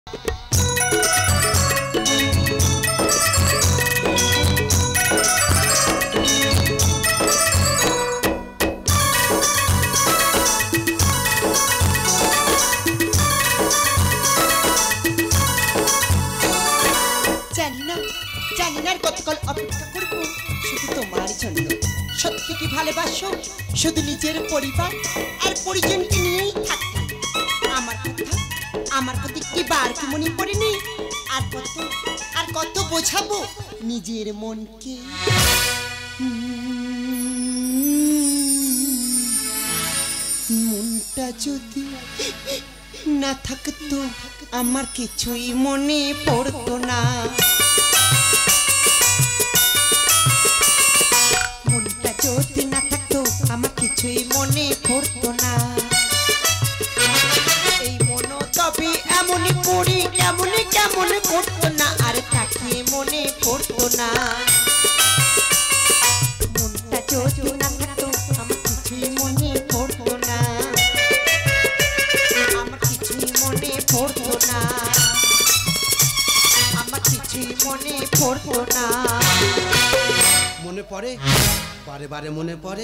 শুধু নিজের পরিবার আর পরিজনকে নিয়েই থাকতে আমার কথা কি বার কি মনে পড়েনি? আর কত বোঝাবো নিজের মনকে। মনটা যদি না থাকতো আমার কিছুই মনে পড়তো না। মনটা যদি না থাকতো আমার কিছুই মনে পড়তো না। এই মন তবে এমনই পড়ি কেমন করতো না, আর তাকে মনে পড়তো না। মনটা যদি না থাকতো আমার কিছুই মনে পড়তো না, আমার কিছুই মনে পড়তো না, আমার কিছুই মনে পড়তো না। মনে পড়ে বারে বারে মনে পড়ে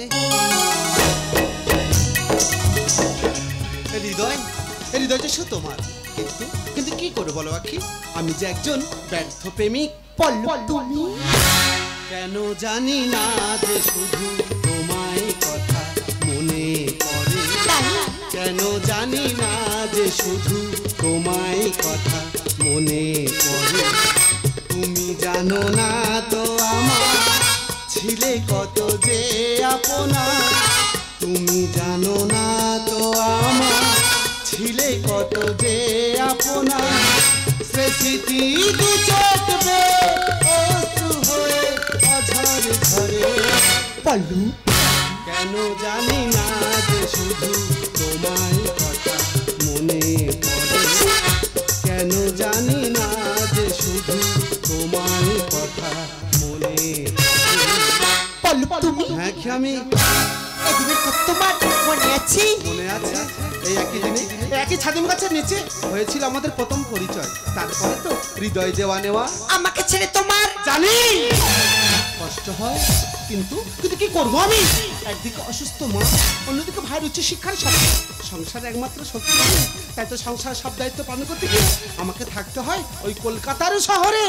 হৃদয়, হৃদয় যে শুধু তোমার। কিন্তু কি করে বলো আখি, আমি যে একজন ব্যর্থ প্রেমিক। তুমি কেন জানি না যে শুধু তোমায় কথা মনে পড়ে, কেন জানি না যে শুধু তোমায় কথা মনে পড়ে। তুমি জানো না তো আমার ছিলে কত যে আপনা, তুমি জানো না তো আমার ছিলে কত যে আপনা। স্মৃতি দু চোখ বেয়ে অশ্রু হয়ে অঝরে ঝরে পল্লু। কেন জানি না যে শুধু তোমায় কথা মনে পড়ে, কেন জানি না যে শুধু তোমায় কথা মনে পড়ে। তুমি হ্যাঁ কি আমি একদিনের কতবার মনে আছে? মনে আছে, এই একই দিনে একই ছাদিম গাছের নিচে হয়েছিল আমাদের প্রথম পরিচয়। তারপরে তো হৃদয় দেওয়া নেওয়া। আমাকে ছেড়ে তোমার জানি কষ্ট হয়, কিন্তু কি করবো আমি? একদিকে অসুস্থ মা, অন্যদিকে ভাইয়ের উচ্চ শিক্ষার সাথে সংসার একমাত্র শক্তি, তাই তো সংসার সব দায়িত্ব পালন করতে গিয়ে আমাকে থাকতে হয় ওই কলকাতার শহরে।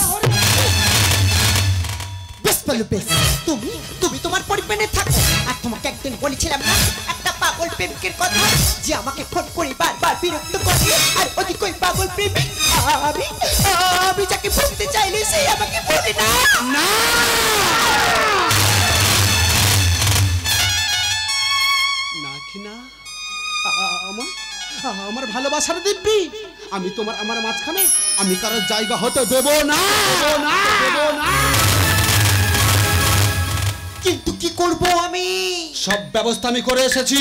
তুমি তোমার পরিবারে থাকো। আর তোমাকে একদিন বলেছিলাম না একটা পাগল প্রেমিকের কথা, যে আমাকে ফোন করে বারবার বিরক্ত করে। আর ওদিক ওই পাগল প্রেমিক আমি যাকে বলতে চাইলে সেই আমাকে বলে না। না আমার ভালোবাসার দিব্যি, আমি তোমার আমার মাঝখানে আমি কারোর জায়গা হতে দেব না। কিন্তু কি করব আমি? সব ব্যবস্থা আমি করে এসেছি।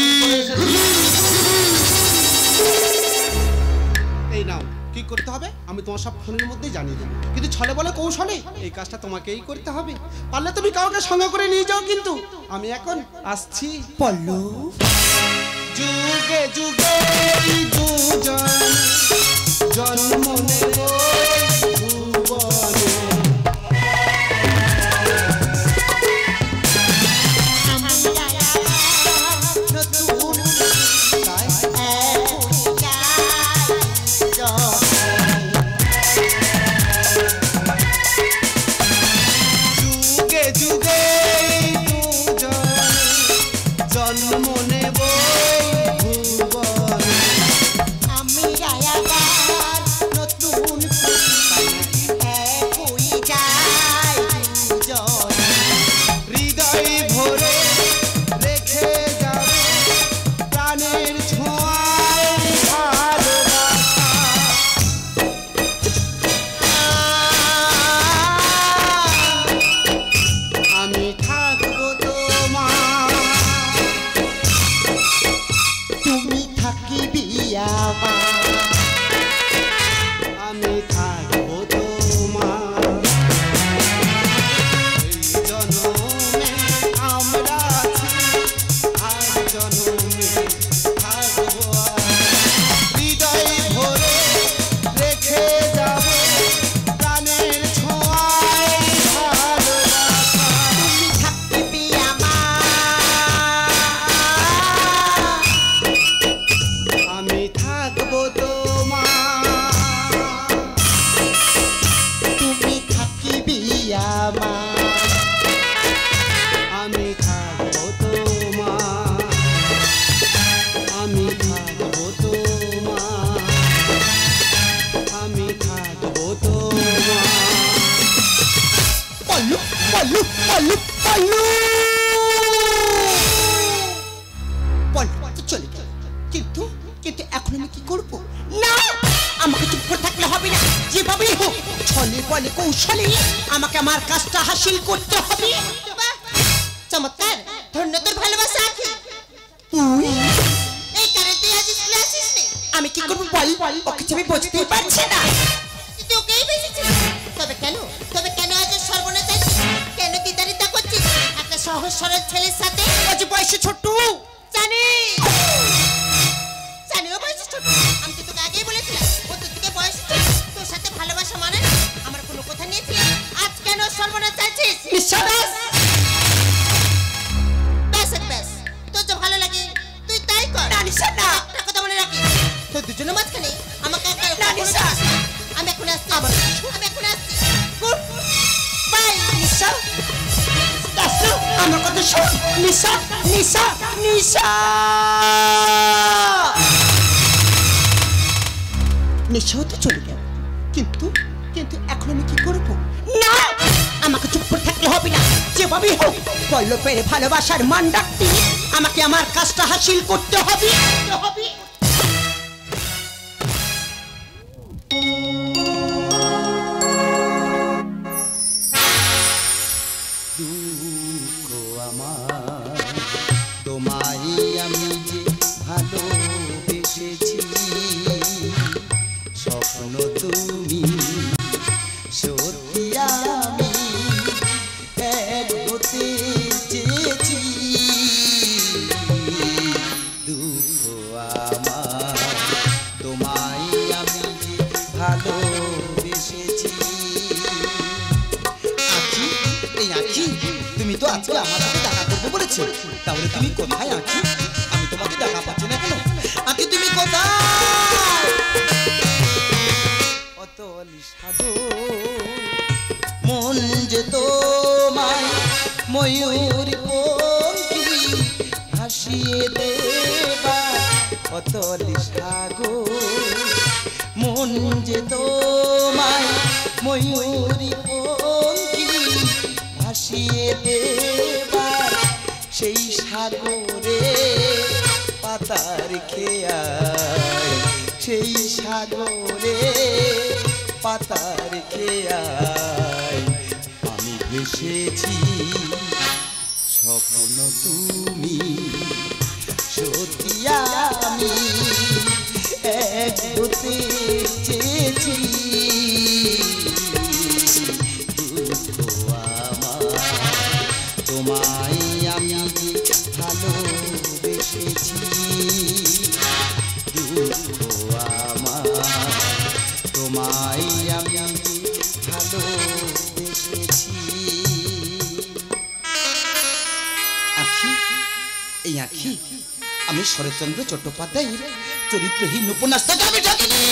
এই নাও, কি করতে হবে আমি তোমার সব ফোনের মধ্যেই জানিয়ে দেবো, কিন্তু ছলে বলে কৌশলে এই কাজটা তোমাকেই করতে হবে। পারলে তুমি কাউকে সঙ্গে করে নিয়ে যাও, কিন্তু আমি এখন আসছি। পল্লু, যুগে যুগে দুজন জন্ম নেব ভুবনে, পল্লু পল্লু পল্লু পল্লু চলে গেল। কিন্তু কিন্তু এখন আমি কি করব? না, আমাকে চুপ করে থাকলে হবে না। যেভাবেই হোক ছলে বলে কৌশলে আমাকে আমার কাজটা হাসিল করতে হবে। চমৎকার, ধন্য তোর ভালোবাসা আঁখি। তুই এই কারণে তুই আজ স্কুলে আসিস নি? আমি কি করবো বল? ওকে আমি বুঝতেই পারছি না। তুই ওকেই বেঁচেছিস। তবে কেন আজ সর্বনাশ চাইছিস? কেন দ্বিধারিতা করছিস একটা সহজ সরল ছেলের সাথে? ও যে বয়সে ছোট। জানি ও বয়স ছোট। আমি তো তোকে আগেই বলেছিলাম ও তোর থেকে বয়স ছোট, তোর সাথে ভালোবাসা মানে না। আমার কোনো কথা নিয়েছিলাম, আজ কেন সর্বনাশ চাইছিস? নিঃশ্বাস ব্যাস তোর যা ভালো লাগে তুই তাই কর। না নিশা না। একটা কথা মনে রাখিস, তোর দুজনের মাঝখানে আমাকে না নিশা। আমি এখন আসছি। Good bye. নিশা আমার কথা শোন। নিশা নিশা নিশা নিশাও তো চলে গেল। কিন্তু কিন্তু এখন আমি কি করব? না, আমাকে চুপ করে থাকলে হবে না। যেভাবেই হোক পল্লবের ভালোবাসার মান রাখতে আমাকে আমার কাজটা হাসিল করতে হবে। তোমায় আমি যে ভালোবেসেছি, স্বপ্ন তুমি সত্যি আমি এক হতে চেয়েছি। দুঃখ আমার তোমায় আমি যে ভালোবেসেছি। আঁখি, এই আঁখি, তুমি তো আজকে আমার সাথে দেখা করবে বলেছো, তাহলে তুমি কোথায় আঁখি? আমি তোমাকে দেখা পাচ্ছি না কেন? আঁখি তুমি কোথায়? অতল সাগর মন যে তোমায় ময়ূর পঙ্খী ভাসিয়ে দেবা। অতল সাগর মন যে তোমায় ময়ূর পঙ্খী ভাসিয়ে দেবার, সেই সাগরে পাতার খেয়ায়, সেই সাগরে পাতার খেয়ায় আমি ভেসেছি। স্বপ্ন তুমি সত্যি আমি এক হতে চেয়েছি। তোমায় আমি ভালোবেসেছি। দুঃখ আমার তোমায় আমি ভালোবেসেছি। আঁখি, এই আঁখি আমি শরৎচন্দ্র চট্টোপাধ্যায়ের চরিত্রহীন উপন্যাস থেকে আমি ডাকিনি,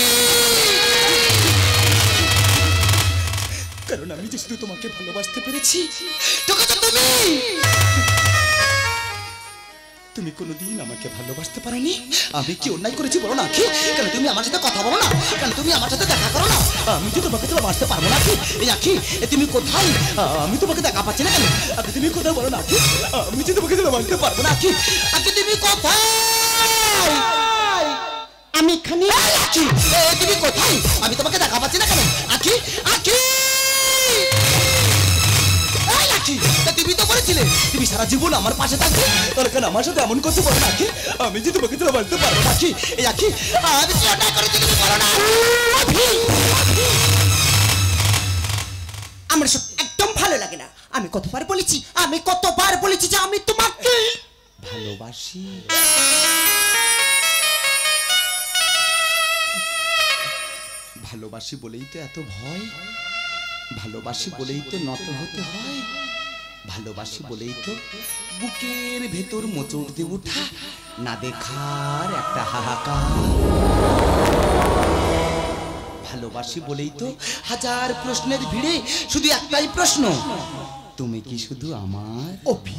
কারণ আমি যে শুধু তোমাকে ভালোবাসতে পেরেছি। তুমি কোনোদিন আমাকে ভালোবাসতে পারোনি। আমি কি অন্যায় করেছি বলো না আঁখি? কেন তুমি আমার সাথে কথা বলো না? কেন তুমি আমার সাথে দেখা করো না? আমি যে তোমাকে ভালোবাসতে পারবো না আঁখি। এই আঁখি, তুমি কোথায়? আমি তোমাকে দেখা পাচ্ছি না কেন? আঁখি তুমি কোথায় বলো না আঁখি? আমি যে তোমাকে ভালোবাসতে পারবো না আঁখি। আঁখি তুমি কোথায়? আমি এখানে। আঁখি তুমি কোথায়? আমি তোমাকে দেখা পাচ্ছি না কেন? আঁখি আঁখি তুমি তো বলেছিলে তুমি সারা জীবন আমার পাশে থাকবে, তাহলে কেন আমার সাথে এমন করতে পারো না আঁখি? আমি যে তোমাকে ভালোবাসতে পারবো না আঁখি। এই আঁখি আমি কি অন্যায় করেছি তুমি বলো না? আমার সব একদম ভালো লাগে না। আমি কতবার বলেছি যে আমি তোমাকে ভালোবাসি। ভালোবাসি বলেই তো এত ভয়, ভালোবাসি বলেই তো নত হতে হয়, ভালোবাসি বলেই তো বুকের ভেতর মোচড় দিয়ে ওঠা না দেখার একটা হাহাকার। ভালোবাসি বলেই তো হাজার প্রশ্নের ভিড়ে শুধু একটাই প্রশ্ন, তুমি কি শুধু আমার?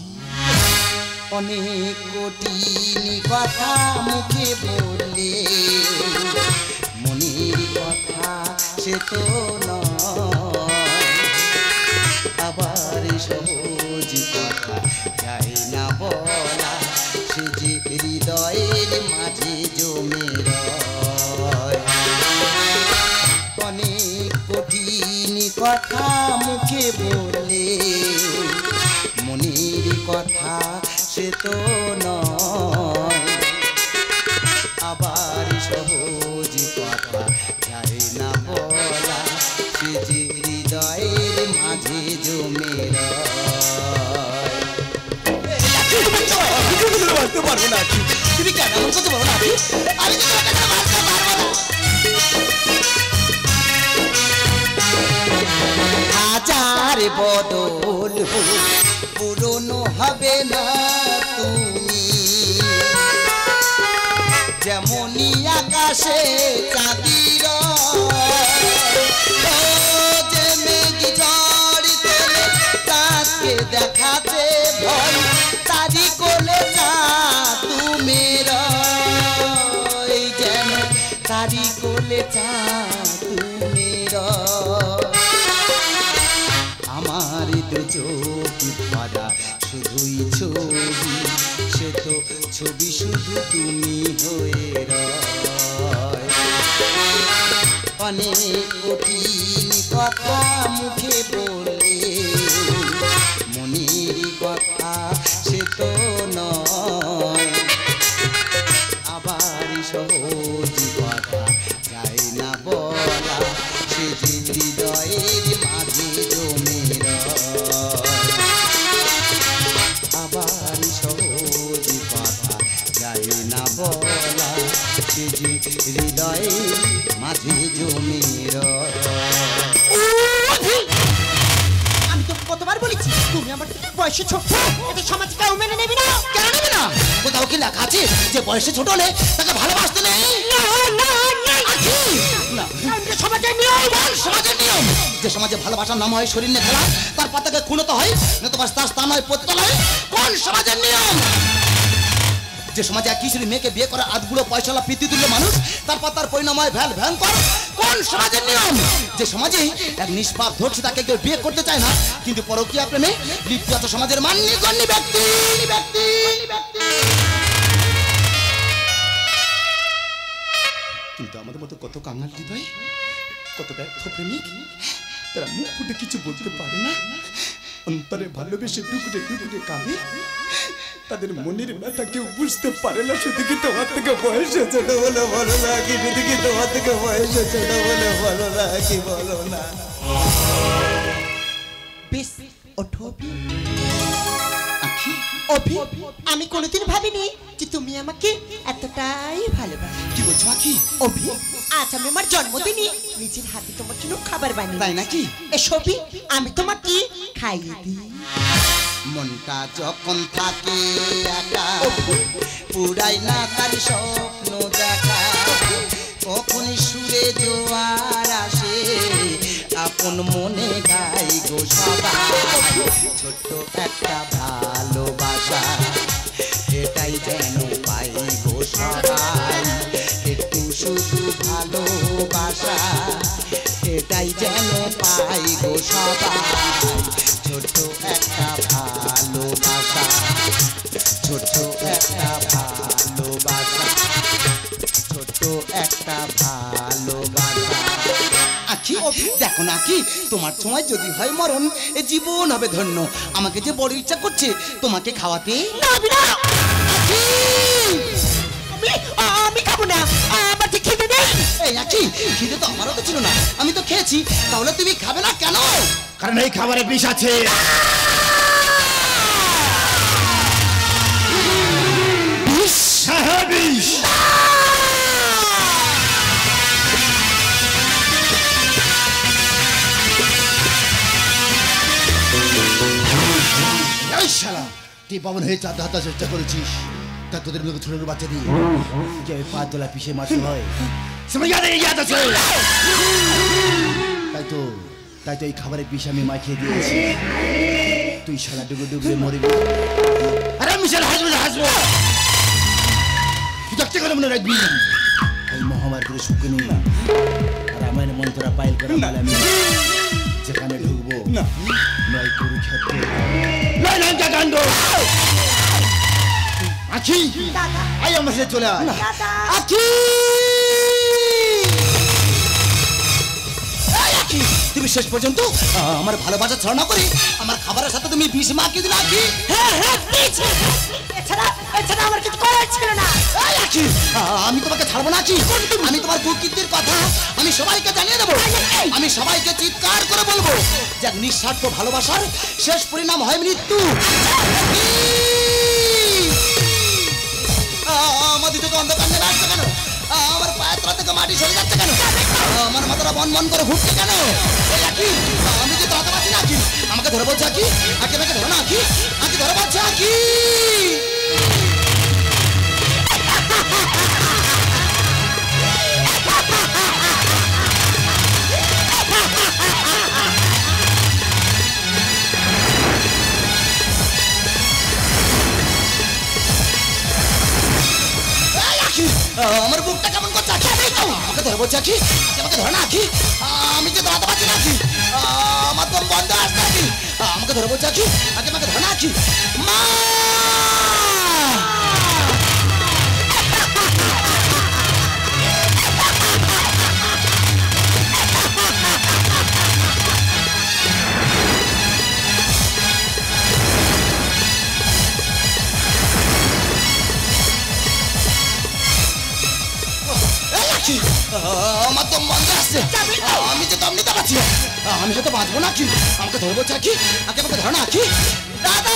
অনেক কঠিন কথা মুখে বললে মনের কথা সে তো নয়, আবার সব বলা সে যে হৃদয়ের মাঝে জমে রয় অনেক কঠিন কথা মুখে বললে মনের কথা সে তো নয় আবার সহজ কথা যায় না বলা সে যে হৃদয়ের মাঝে জমে রয় পারবো না তুমি কেন এমন করতে পারবো না আমি তো তোমাকে বাঁচতে পারবো না হাজার বদল পুরনো হবে না তুমি যেমনই আকাশে চাঁদির যে মেঘ ঝড় তোলে তাকে দেখাতে ভয় তারি কোলে যা তুমি যেন তারি কোলে যা তুমি আমার তো চোখ ভরা শুধুই ছবি সে তো ছবি শুধু তুমি হয়ে রয় অনেক কঠিন কথা মুখে বলে মনের কথা সে তো নয় আবার সহজ কথা যায় না বলা সে যে হৃদয়ের মাঝে জমে আবার সহজ কথা যায় না বলা সে যে হৃদয়ের মাঝে জমে আমি তো কতবার বলেছি তুমি আমার বয়সে ছোট এটা সমাজ কেউ মেনে নেবে না কেন নেবে না কোথাও কি লেখা আছে যে বয়সে ছোট হলে তাকে ভালোবাসতে নেই সমাজের নিয়ম সমাজের নিয়ম যে সমাজে ভালোবাসার নাম হয় শরীর নিয়ে খেলা তারপর তাকে খুনতে হয় নতুবা তার স্থান হয় পতিতালয়ে কোন সমাজের নিয়ম যে সমাজে এক কিশোরী মেয়েকে বিয়ে করা আধগুলো পয়সালা পিতৃতুল্য মানুষ তারপর তার পরিণাম হয় ভয়ঙ্কর কোন সমাজের নিয়ম যে সমাজে এক নিষ্পাপ ধর্ষী তাকে কেউ বিয়ে করতে চায় না কিন্তু পরকীয়া প্রেমে লিপ্ত আছে সমাজের মান্যগণ্য ব্যক্তি কিন্তু আমাদের মতো কত কাঙাল হৃদয় কত ব্যর্থ প্রেমিক তারা মুখ ফুটে কিছু বলতে পারে না অন্তরে ভালোবেসে টুকরে টুকরে কাঁদে তাদের মনের ব্যথা কেউ বুঝতে পারে না শুধু কি তোমার থেকে বয়সে ছোট বলে ভালো লাগে শুধু কি তোমার থেকে বয়সে ছোট বলে ভালো লাগে বলো না বেশ ওঠো অভি আমি কোনোদিন ভাবিনি যে তুমি আমাকে এতটাই ভালোবাসো কি বলছো আখি অভি আজ আমি আমার জন্মদিনে নিজের হাতে তোমার জন্য খাবার বানিয়ে তাই নাকি এসো অভি আমি তোমাকে খাইয়ে দিই মনটা যখন থাকে একা পুরাই না তার স্বপ্ন দেখা কখন সুরে জোয়ার আসে আপন মনে গাই গো সবাই ছোট্ট একটা ভালোবাসা এটাই যেন পাই গো সবাই একটু শুধু ভালোবাসা এটাই যেন পাই গো সবাই ছোট্ট একটা ভালোবাসা ছোট্ট একটা ভালোবাসা ছোট্ট একটা ভালোবাসা আখি দেখো না আখি তোমার সময় যদি হয় মরণ এ জীবন হবে ধন্য আমাকে যে বড় ইচ্ছা করছে তোমাকে খাওয়াতে আমি খাবো না আমার যে খিদে নেই এই আখি খিদে তো আমারও তো ছিল না আমি তো খেয়েছি তাহলে তুমি খাবে না কেন কারণ এই খাবারে বিষ আছে বিষ বিষ শালা তুই পাবন হয়ে চাঁদ হাতার চেষ্টা করেছিস তা তোদের মতো ছোট বাচ্চা দিয়ে যে পা তোলা পিছিয়ে মারতে হয় তাই তো এই খাবারের বিষ আমি মাখিয়ে দিয়েছি তুই শালা ডুবে ডুবে মরবি আরে মিশাল হাসবো হাসবো তুই দেখতে গেলে মনে রাখবি এই মহামারী করে শুকিয়ে নিই রামায়ণ মন্ত্রা পাইল করে আমি যেখানে ঢুকবো নয় কুরুক্ষেত্রে নয় লঙ্কা কাণ্ড আখি দাদা আই আমার সাথে চলে আয় দাদা আখি এই আখি তুমি শেষ পর্যন্ত আমার ভালোবাসা ছড়া করে আমার খাবারের সাথে তুমি বিষ মাখিয়ে দিলে আখি হ্যাঁ হ্যাঁ প্লিজ এছাড়া আমার কিছু করার ছিল না এই আখি আমি তোমাকে ছাড়বো না আখি আমি তোমার কুকীর্তির কথা আমি সবাইকে জানিয়ে দেবো আমি সবাইকে চিৎকার করে বলবো যে এক নিঃস্বার্থ ভালোবাসার শেষ পরিণাম হয় মৃত্যু আমার দুটোকে অন্ধকার নেমে আসছে কেন আমার পায়ের তলা থেকে মাটি সরে যাচ্ছে কেন আমার মাথাটা বন বন করে ঘুরছে কেন এই আখি আমি যে দাঁড়াতে পারছি না আখি আমাকে ধরে বলছে আখি আখি আমাকে ধরো না আখি আখি ধরে বলছে আখি আমার বুকটা কেমন করছে আখি আমাকে ধরে বলছে আখি আমাকে ধরে না আখি আমি যে দাঁড়াতে পারছি না আখি আমার দম বন্ধ আসছে আখি আমাকে ধরে বলছে আখি আমাকে ধরে না আখি মা আমার দম বন্ধ আসছে আমি যে দম নিতে পারছি আমি হয়তো বাঁচবো না কি আমাকে ধরবো চাকি আমাকে ধরো না কি দাদা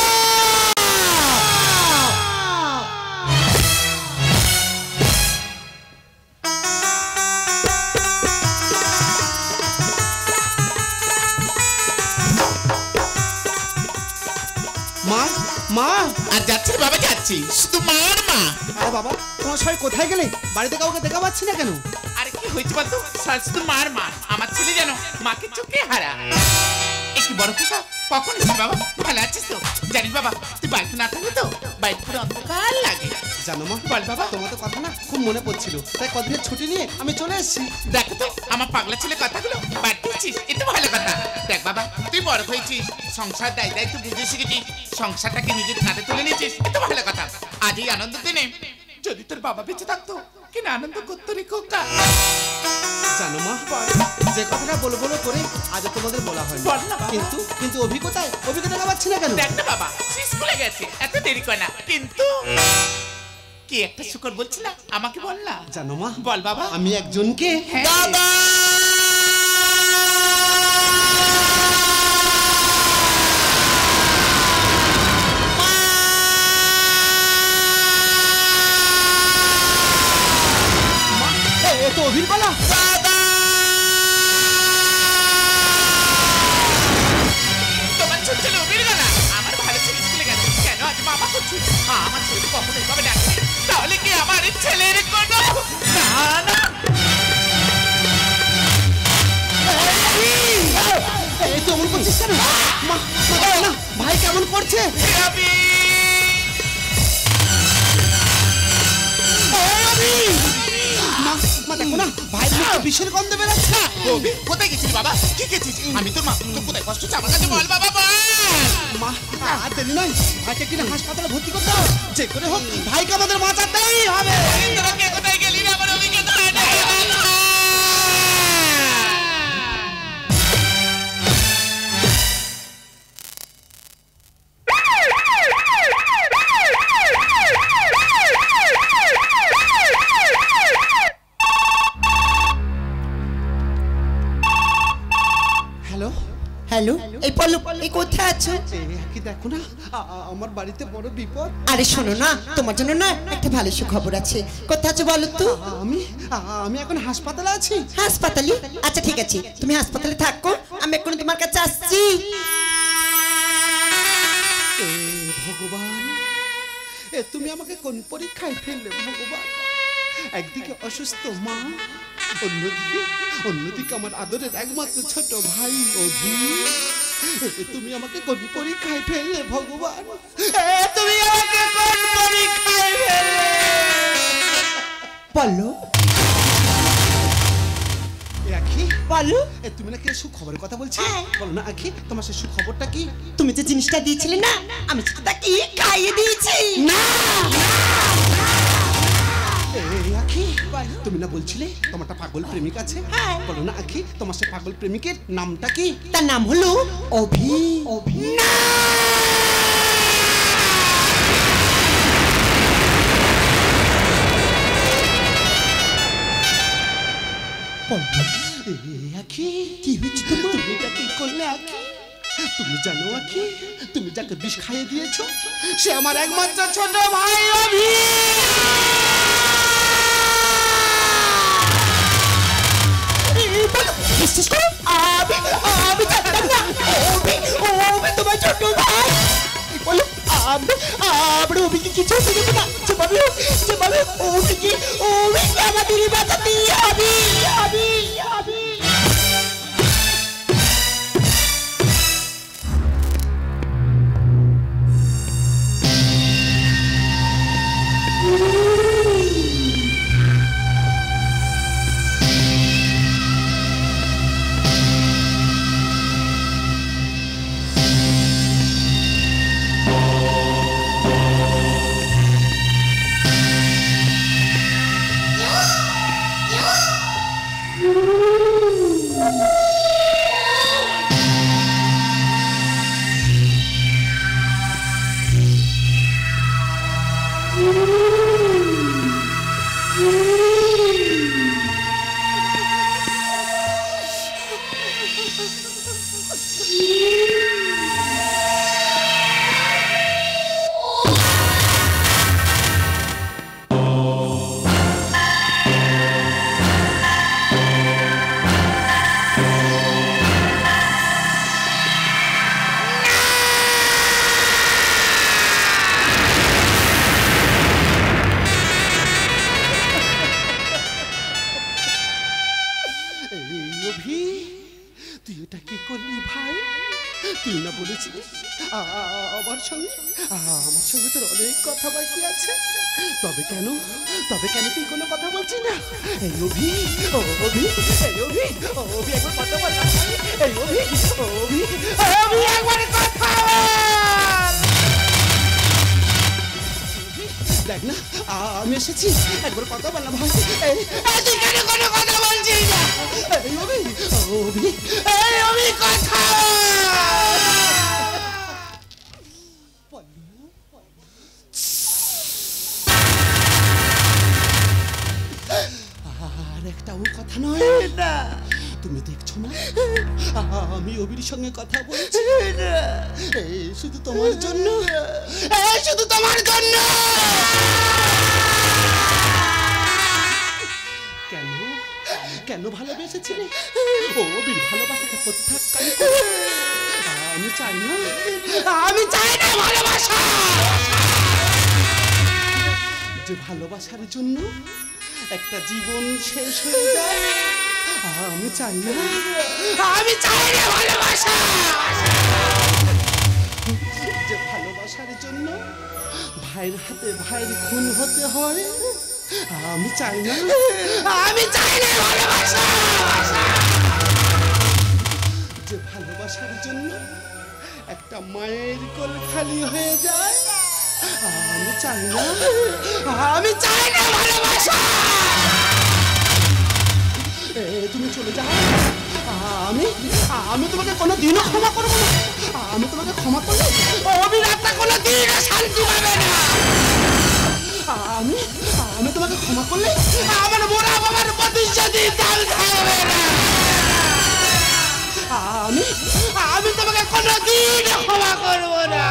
মা মা আর যাচ্ছি বাবা যাচ্ছি শুধু মার মা আরে বাবা তোমার সবাই কোথায় গেলে বাড়িতে কাউকে দেখা পাচ্ছি না কেন আরে কি হয়েছে বলতো শুধু মার মা আমার ছেলে যেন মাকে চোখে হারা একটু বড় কথা কখন এসেছিস বাবা ভালো আছিস তো জানিস বাবা তুই বাড়িতে না থাকলে তো বাড়িতে পুরো অন্ধকার লাগে জানো মা বল বাবা তোমার তো কথা না খুব মনে পড়ছিল তাই কদিনের ছুটি নিয়ে আমি চলে এসেছি দেখো তো আমার পাগলা ছেলে কথাগুলো বাড়িতে উঠছিস এটা ভালো কথা দেখ বাবা তুই বড় হয়েছিস সংসার দায়িত্ব বুঝে শিখেছিস সংসারটাকে নিজের কাঁধে তুলে নিয়েছিস এটা ভালো কথা আজ এই আনন্দ দিনে যদি তোর বাবা বেঁচে থাকতো কিনা আনন্দ করতো রে খোকা জানো মা যে কথাটা বলবো বলো করে আজ তোমাদের বলা হয় বল না বাবা। কিন্তু অভিজ্ঞতা পাচ্ছি না কেন দেখ না বাবা স্কুলে গেছে এত দেরি করে না কিন্তু কি একটা শুকর বলছি না আমাকে বল না জানো মা বল বাবা আমি একজনকে হ্যাঁ। দাদা এ তো অভিজ্ঞতা তোমার ছোট ছেলে অভির গেলা আমার ভালো ছেলে স্কুলে গেছে কেন আজ বাবা করছি আমার ছেলে কখনো এইভাবে ডাকে তাহলে কি আমার ছেলের কোনো না না এই তো এমন করছিস কেন মা না ভাই কেমন করছে আমি মা দেখো না ভাই বিশের গন্ধ বেরোচ্ছে অভি কোথায় গেছিস বাবা কি গেছিস আমি তোর মা তোর কোথায় কষ্ট হচ্ছে আমার কাছে বল বাবা বল মা আর দেরি নয় ভাইকে কিনা হাসপাতালে ভর্তি করতে হবে যে করে হোক ভাইকে আমাদের বাঁচাতেই হবে তোরা কে কোথায় গেলি রে আমার অভিকে তো হ্যালো এই পল্লব এই কোথায় আছো কি দেখো না আমার বাড়িতে বড় বিপদ আরে শোনো না তোমার জন্য না একটা ভালো সুখবর আছে কোথায় আছো বলো তো আমি এখন হাসপাতালে আছি হাসপাতালে আচ্ছা ঠিক আছে তুমি হাসপাতালে থাকো আমি এখন তোমার কাছে আসছি ভগবান তুমি আমাকে কোন পরীক্ষায় ফেললে ভগবান একদিকে অসুস্থ মা অন্যদিকে আমার আদরের একমাত্র ছোট ভাই অভি তুমি আমাকে কোন পরীক্ষায় ফেললে ভগবান তুমি আমাকে কোন পরীক্ষায় ফেললে বলো রাখি বলো। তুমি নাকি সুখবরের কথা বলছি, হ্যাঁ। বলো না আখি তোমার সেই সুখবরটা কি? তুমি যে জিনিসটা দিয়েছিলে না, আমি সেটা কি খাইয়ে দিয়েছি। না আখি, তুমি না বলছিলে তোমার একটা পাগল প্রেমিক আছে? হ্যাঁ। বলো না আখি তোমার সেই পাগল প্রেমিকের নামটা কি? তার নাম হলো অভি। অভি না, আখি কি হয়েছে তোমার? তুমি এটা কি করলে আখি? তুমি জানো আখি, তুমি যাকে বিষ খাইয়ে দিয়েছো সে আমার একমাত্র ছোট ভাই অভি। বিশ্বাস করো, আমি জানতাম না অভি তোমার ছোট ভাই। বলো আমরা অভিকে কিছু দেবো না, যেভাবে অভিকে আমাদের বাঁচাতে হবে। তুই এটা কি করলি ভাই? তুই না বলেছিলিস আমার সঙ্গে তোর অনেক কথা বাকি আছে। তবে কেন তুই কোনো কথা বলছিস না? এই অভি একবার কথা বল। এই অভি একবার কথা বল। দেখ না আমি এসেছি, একবার কথা বল না ভাই। তুই কেন কোনো কথা বলছিস না? এই অভি কথা আর একটাও কথা নয় না। তুমি দেখছো না আমি অভির সঙ্গে কথা বলছি? শুধু তোমার জন্য, শুধু তোমার জন্য। কেন ভালোবেসেছিলে? অভির ভালোবাসাকে প্রত্যাখ্যান করে আমি চাই না ভালোবাসা। যে ভালোবাসার জন্য একটা জীবন শেষ হয়ে যায়, আমি চাই না ভালোবাসা। যে ভালোবাসার জন্য ভাইয়ের হাতে ভাইয়ের খুন হতে হয়, আমি চাই না ভালোবাসা। যে ভালোবাসার জন্য একটা মায়ের কোল খালি হয়ে যায়, আমি চাই না ভালোবাসা। তুমি চলে যাও, আমি তোমাকে কোনোদিনও ক্ষমা করবো না। আমি তোমাকে ক্ষমা করলে অভিরাতটা কোনোদিনও শান্তি পাবে না। আমি তোমাকে ক্ষমা করলে আমার মোরা বাবার প্রতিশ্রুতি দাল খাবে না। আমি তোমাকে কোনোদিন ক্ষমা করবো না।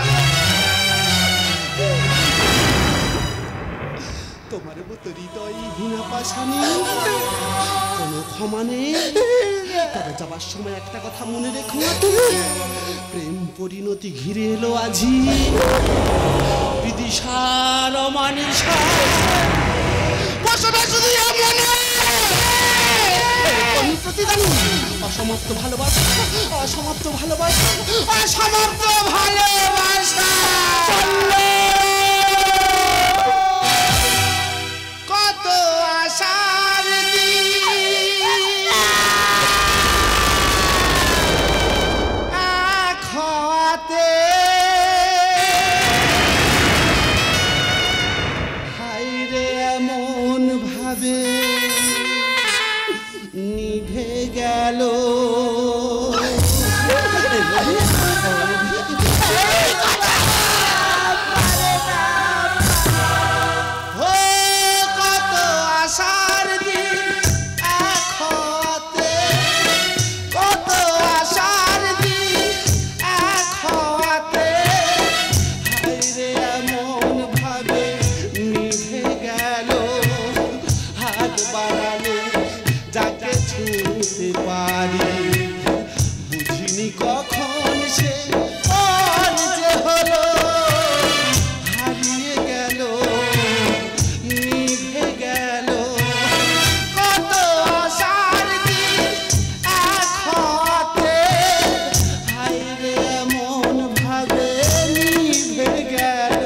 তোমার মতো হৃদয়হীন পাষাণী কোনো ক্ষমা নেই। তবে যাবার সময় একটা কথা মনে রেখো, প্রেম পরিণতি ঘিরে এলো আজি বিদিশার অমানিশা। প্রতিদান অসমাপ্ত ভালোবাসা, অসমাপ্ত ভালোবাসা, অসমাপ্ত ভালোবাসা। কত আশার দিন কত আশার দিন এক হতে, কত আশার দিন এক হতে, হায়রে এমন ভাবে নিভে গেল, হাত বাড়ালে যাকে ছুঁতে পারি, বুঝিনি কখন সে আর যে হলো, হারিয়ে গেল, নিভে গেল, কত আশার দিন এক হতে, হায়রে এমন ভাবে নিভে গেল।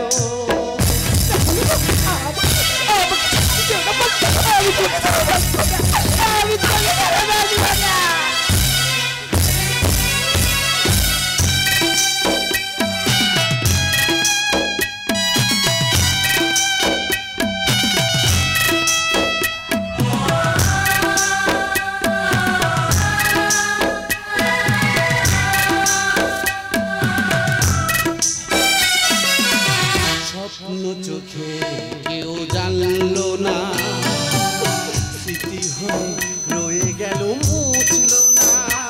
স্বপ্ন চোখে কেউ জানলো না, স্মৃতি হয়ে রয়ে গেল, মুছল না।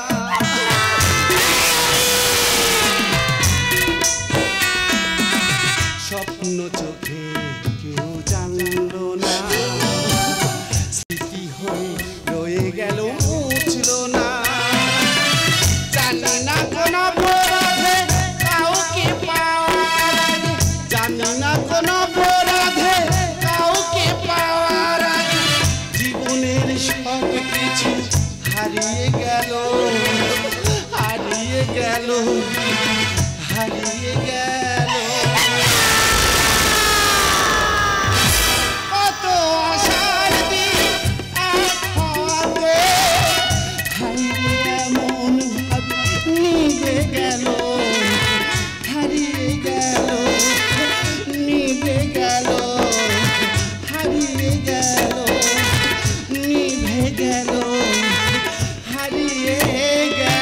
স্বপ্ন চোখে কেউ জানলো না, স্মৃতি হয়ে রয়ে গেল, মুছল না। জানি না কোন অপরাধে কাউকে পাওয়ার আগে, জানি না কোন অপরাধে কাউকে পাওয়ার আগে, জীবনের সব কিছু হারিয়ে গেল, হারিয়ে গেল, হারিয়ে গেল। কত আশার দিন এক হতে, হারিয়ে এমন ভাবে নিভে গেল, হারিয়ে গেল, নিভে গেল, হারিয়ে গেল, নিভে গেল, হারিয়ে গেল।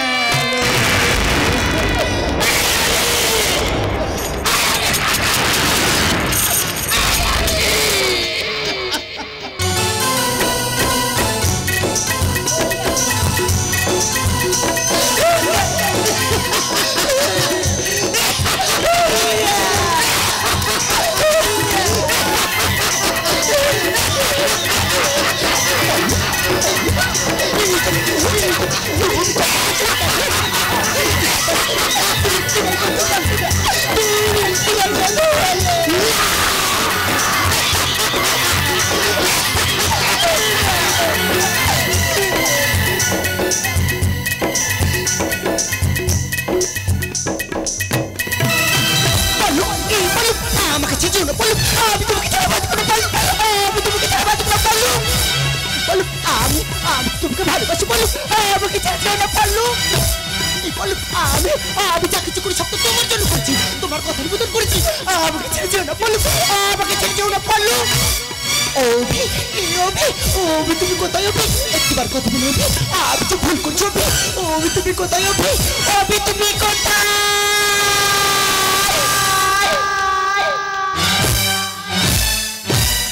আমাকে ছেড়ে না বলুন, আমি তোমাকে ছেড়ে বাঁচবো না বলুন, আমি তোমাকে ছেড়ে বাঁচবো না বলুন, বলুন আমি তোমাকে ভালোবাসি বলুন, আমাকে ছেড়ে না বলুন, বলুন আমি যা কিছু করি সব তো তোমার জন্য করছি, তোমার কথার মতন করেছি, আমাকে ছেড়ে না বলুন, আমাকে ছেড়ে না বলুন। অভি, অভি, অভি তুমি কোথায় অভি? একবার কথা বলো অভি, আমি তো ভুল করছি অভি, অভি তুমি কোথায় অভি? অভি তুমি কোথায়?